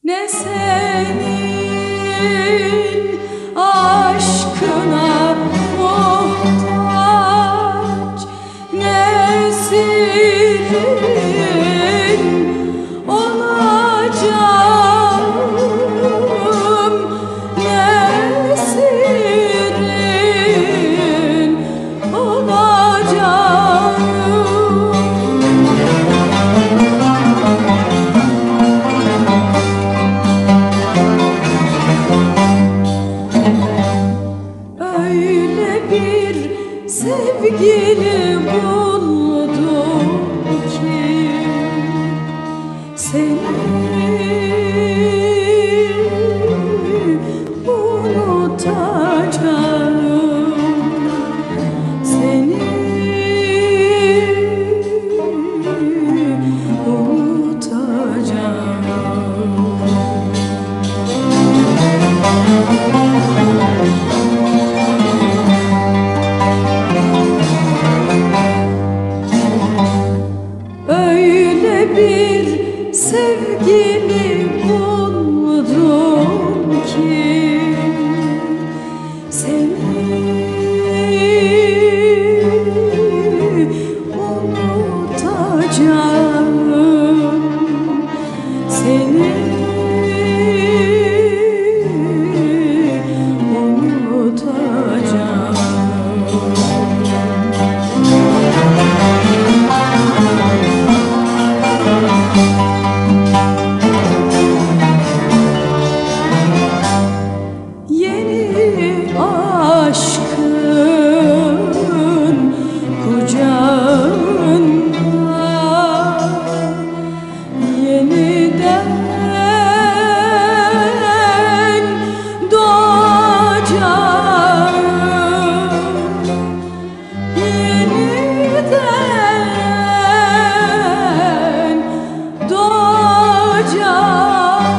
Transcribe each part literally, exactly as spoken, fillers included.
Ne senin aşkına muhtaç, ne senin olacağım, ne senin olacağım. Öyle bir sevgili buldum ki seni unutacağım, seni unutacağım. Öyle bir sevgili buldum ki seni unutacağım, seni unutacağım. Yeni aşkın kucağında yeniden doğacağım, yeniden doğacağım.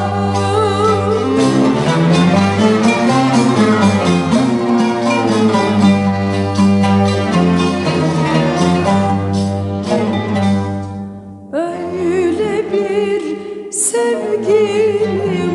Öyle bir sevgilim